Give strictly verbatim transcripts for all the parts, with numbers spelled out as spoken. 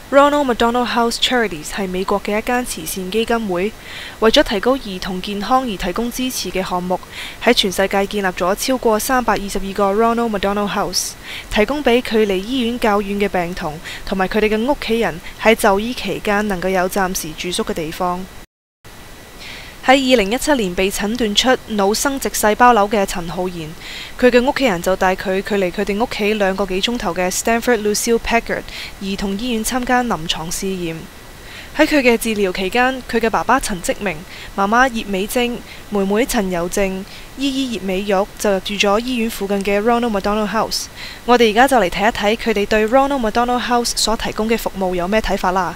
Ronald McDonald House Charities 係美國嘅一間慈善基金會，為咗提高兒童健康而提供支持嘅項目，喺全世界建立咗超過三百二十二個 Ronald McDonald House， 提供俾距離醫院較遠嘅病童同埋佢哋嘅屋企人喺就醫期間能夠有暫時住宿嘅地方。喺二零一七年被診斷出腦生殖細胞瘤嘅陳浩然，佢嘅屋企人就帶佢距離佢哋屋企兩個幾鐘頭嘅 Stanford Lucile Packard 兒童醫院參加臨床試驗。喺佢嘅治療期間，佢嘅爸爸陳積明、媽媽葉美貞、妹妹陳友正、姨姨葉美玉就入住咗醫院附近嘅 Ronald McDonald House。我哋而家就嚟睇一睇佢哋對 Ronald McDonald House 所提供嘅服務有咩睇法啦。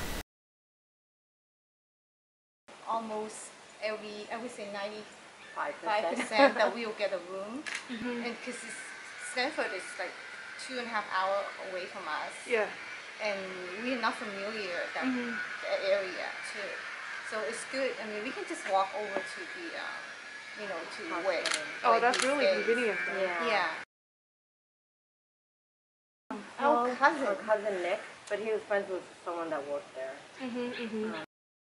Every, I would say ninety-five percent that we will get a room, mm-hmm. and because Stanford is like two and a half hours away from us, yeah, and we're not familiar that, mm-hmm. that area too, so it's good. I mean, we can just walk over to the, uh, you know, to where. Oh, that's really convenient. Yeah. yeah. Our cousin, our cousin Nick, but he was friends with someone that worked there. Mm-hmm, mm-hmm. Um,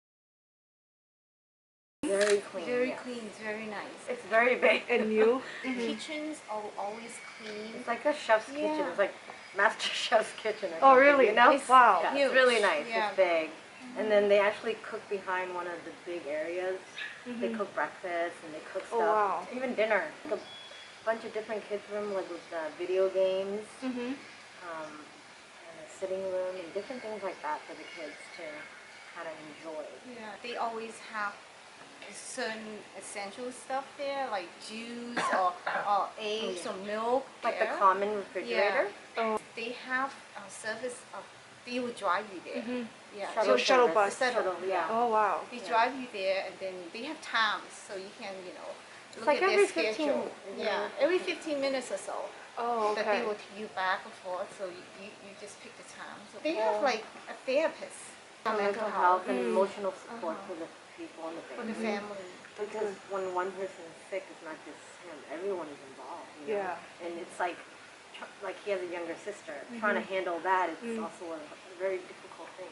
Very clean. Very yes. clean. It's very nice. It's very big and new. The mm-hmm. kitchens are always clean. It's like a chef's yeah. kitchen. It's like Master Chef's kitchen. Or oh, really? You know? It's, wow. Yeah, it's really nice. Yeah. It's big. Mm-hmm. And then they actually cook behind one of the big areas. Mm-hmm. They cook breakfast and they cook stuff. Oh, wow. Even dinner. Like a bunch of different kids' rooms, like with uh, video games, mm-hmm. um, and a sitting room, and different things like that for the kids to kind of enjoy. Yeah. They always have certain essential stuff there, like juice or, or eggs oh, yeah. or milk. Like there. the common refrigerator? Yeah. Oh. They have a service of, they will drive you there. Mm-hmm. Yeah. Shuttle, so shuttle bus. Shuttle, yeah. Oh, wow. They yeah. drive you there and then they have times so you can, you know, look like at every their schedule. fifteen, yeah. yeah, every fifteen minutes or so. Oh, okay. That they will take you back and forth, so you, you, you just pick the time. So they have like a therapist. Mental, mental health and mm. emotional support uh-huh. for the people and the family. For the family. Because when one person is sick, it's not just him. Everyone is involved. You know? Yeah. And it's like, like he has a younger sister. Mm-hmm. Trying to handle that is mm. also a, a very difficult thing.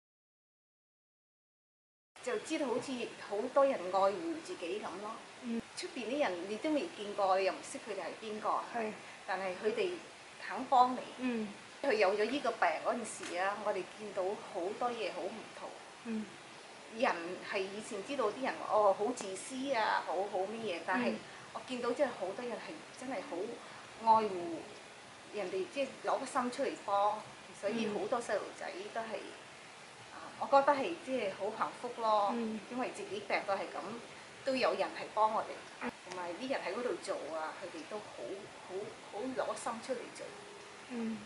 就知道好似好多人愛護自己咁咯。出邊啲人你都未見過，你又唔識佢哋係邊個。係。但係佢哋肯幫你。嗯。佢有咗呢個病嗰陣時啊，我哋見到好多嘢好唔同。嗯。人係以前知道啲人哦好自私啊，好好乜嘢，但係我見到即係好多人係真係好愛護人哋，即係攞個心出嚟幫，所以好多細路仔都係啊，我覺得係即係好幸福咯，因為自己病到係咁，都有人係幫我哋，同埋啲人喺嗰度做啊，佢哋都好好好攞心出嚟做。嗯。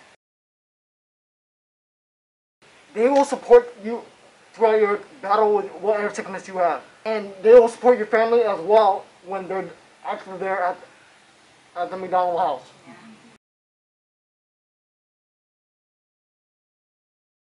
They will support you throughout your battle with whatever sickness you have. And they will support your family as well when they're actually there at, at the McDonald House. Yeah.